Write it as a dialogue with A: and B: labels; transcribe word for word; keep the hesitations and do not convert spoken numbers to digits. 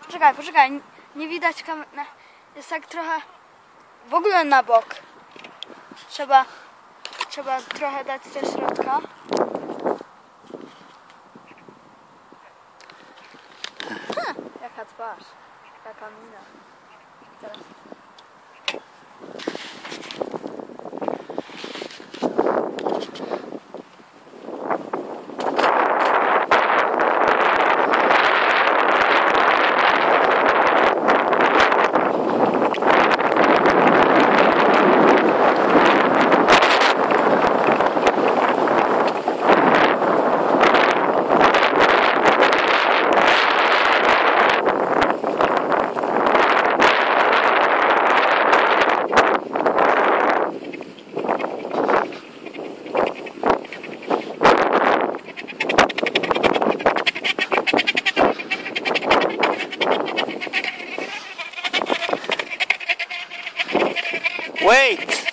A: Poczekaj, poczekaj, nie widać kamery. Jest tak trochę w ogóle na bok. Trzeba, trzeba trochę dać ze środka. Ha, jaka twarz, jaka mina. Teraz.
B: Wait!